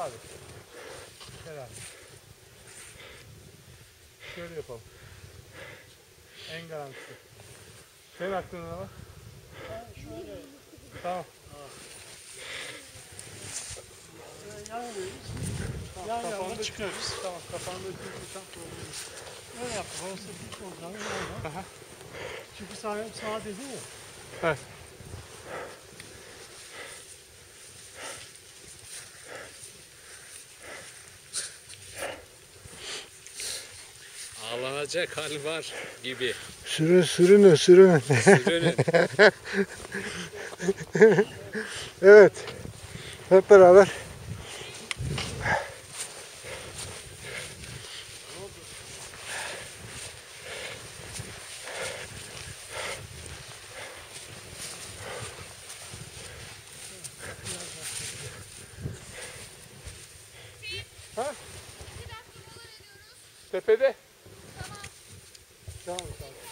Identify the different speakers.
Speaker 1: abi. Herhalde. Şöyle yapalım. En garantisi. Senin aklına ne var?
Speaker 2: Şöyle
Speaker 1: Tamam.
Speaker 2: yan yürüyoruz.
Speaker 1: Tamam,
Speaker 2: Yan
Speaker 1: kafanda
Speaker 2: yana çıkıyoruz.
Speaker 1: Tamam, kafanda tam problemi.
Speaker 2: Öyle yaptık. Orası dik olacağını orada.
Speaker 1: Aha.
Speaker 2: Çünkü sağ dedin ya.
Speaker 1: Evet.
Speaker 3: Ağlanacak hal var gibi.
Speaker 4: Sürünün.
Speaker 3: Sürünün.
Speaker 4: Evet. Hep beraber.
Speaker 1: Ha? Tepede.
Speaker 2: Devam et abi.